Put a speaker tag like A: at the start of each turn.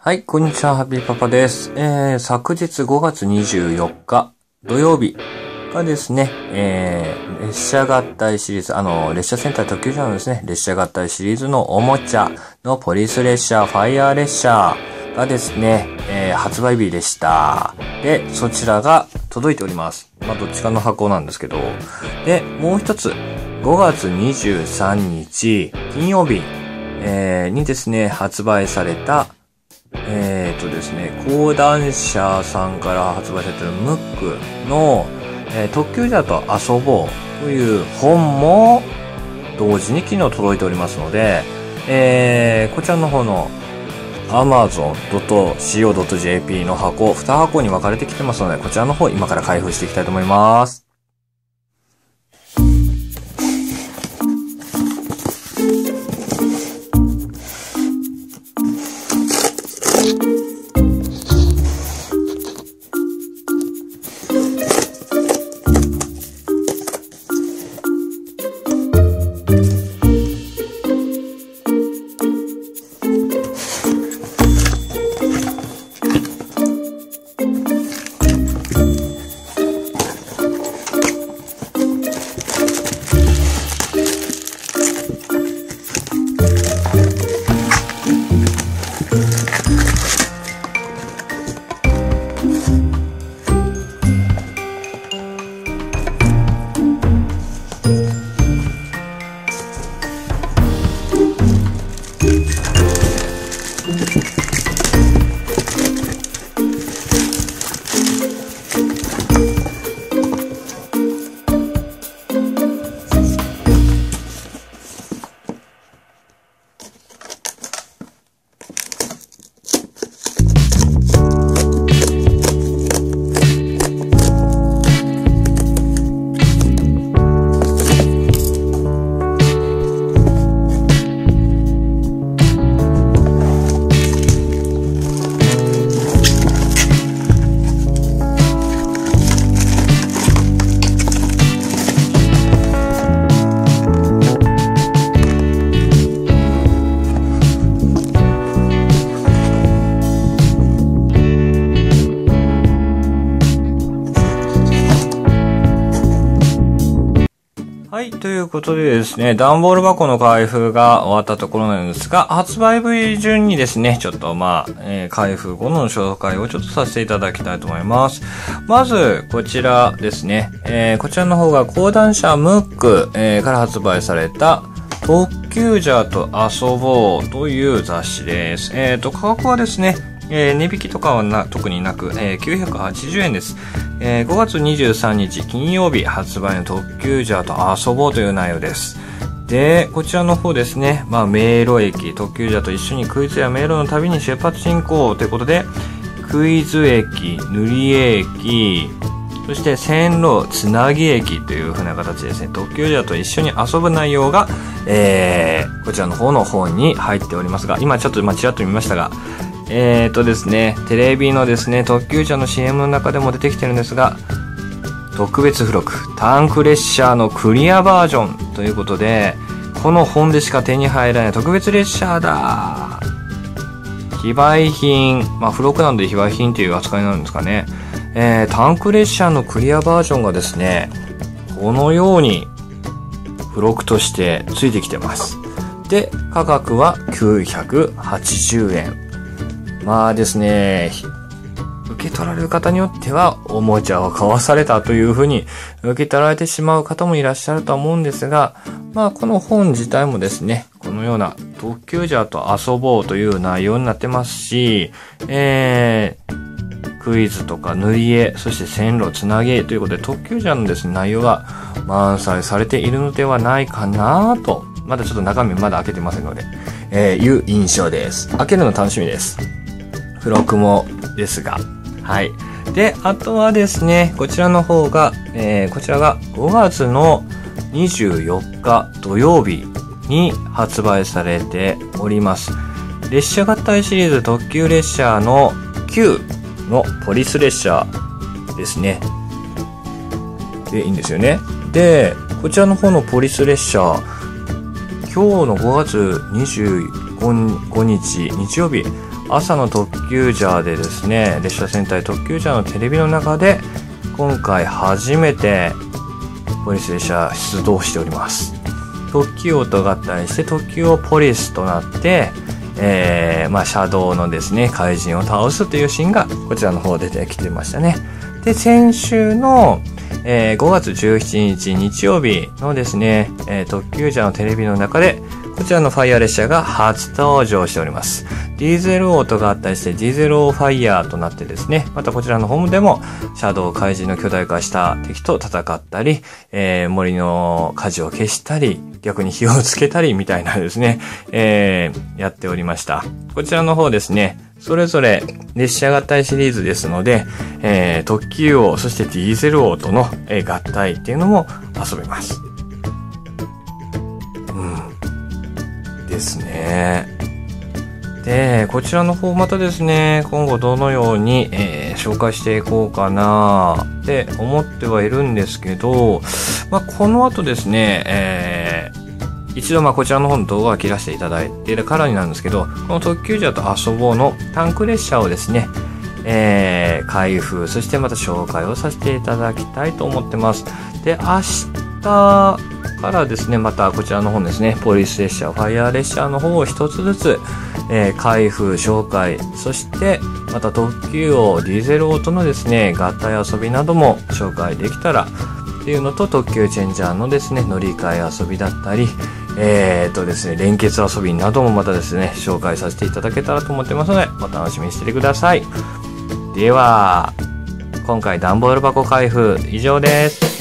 A: はい、こんにちは、ハッピーパパです。昨日5月24日土曜日がですね、列車合体シリーズ、列車センター特急車のですね、列車合体シリーズのおもちゃのポリス列車、ファイヤー列車がですね、発売日でした。で、そちらが届いております。どっちかの箱なんですけど。で、もう一つ、5月23日、金曜日、にですね、発売された、ですね、講談社さんから発売されているムックの、特急ジャーと遊ぼうという本も同時に昨日届いておりますので、こちらの方の amazon.co.jp の箱、2箱に分かれてきてますので、こちらの方今から開封していきたいと思います。はい。ということでですね、段ボール箱の開封が終わったところなんですが、発売日順にですね、ちょっと開封後の紹介をちょっとさせていただきたいと思います。まず、こちらですね、こちらの方が講談社ムック、から発売された特急ジャーと遊ぼうという雑誌です。価格はですね、値引きとかは特になく、980円です。5月23日金曜日発売の特急ジャーと遊ぼうという内容です。で、こちらの方ですね、迷路駅、特急ジャーと一緒にクイズや迷路の旅に出発進行ということで、クイズ駅、塗り絵駅、そして線路つなぎ駅という風な形ですね、特急ジャーと一緒に遊ぶ内容が、こちらの方の本に入っておりますが、今ちょっとちらっと見ましたが、ですね、テレビのですね、特急車の CM の中でも出てきてるんですが、特別付録、タンク列車のクリアバージョンということで、この本でしか手に入らない特別列車だ。非売品、付録なので非売品という扱いになるんですかね。タンク列車のクリアバージョンがですね、このように付録としてついてきてます。で、価格は980円。ですね、受け取られる方によってはおもちゃを買わされたというふうに受け取られてしまう方もいらっしゃるとは思うんですが、この本自体もですね、このような特急ジャーと遊ぼうという内容になってますし、クイズとか塗り絵、そして線路つなげということで特急ジャーのですね、内容が満載されているのではないかなと、まだちょっと中身まだ開けてませんので、いう印象です。開けるの楽しみです。付録もですが。はい。で、あとはですね、こちらの方が、こちらが5月の24日土曜日に発売されております。列車合体シリーズ特急列車の9のポリス列車ですね。で、いいんですよね。で、こちらの方のポリス列車、今日の5月25日日曜日、 朝の特急ジャーでですね、列車戦隊特急ジャーのテレビの中で、今回初めて、ポリス列車出動しております。特急王と合体して特急王ポリスとなって、車道のですね、怪人を倒すというシーンが、こちらの方で出てきてましたね。で、先週の、5月17日日曜日のですね、特急ジャーのテレビの中で、こちらのファイヤー列車が初登場しております。ディーゼル王と合体してディーゼル王ファイヤーとなってですね、またこちらのホームでも、車道怪人の巨大化した敵と戦ったり、森の火事を消したり、逆に火をつけたりみたいなですね、やっておりました。こちらの方ですね、それぞれ列車合体シリーズですので、特急王、そしてディーゼル王との、合体っていうのも遊べます。ですね。で、こちらの方またですね、今後どのように、紹介していこうかなって思ってはいるんですけど、この後ですね、一度こちらの方の動画を切らせていただいているからになんですけど、この特急ジャーと遊ぼうのタンク列車をですね、開封、そしてまた紹介をさせていただきたいと思ってます。で、明日からですね、またこちらの方ですね、ポリス列車、ファイヤー列車の方を一つずつ、開封、紹介、そしてまた特急王、ディーゼル王とのですね、合体遊びなども紹介できたらっていうのと、特急チェンジャーのですね、乗り換え遊びだったり、ですね、連結遊びなどもまたですね、紹介させていただけたらと思ってますので、お楽しみにしててください。では、今回段ボール箱開封以上です。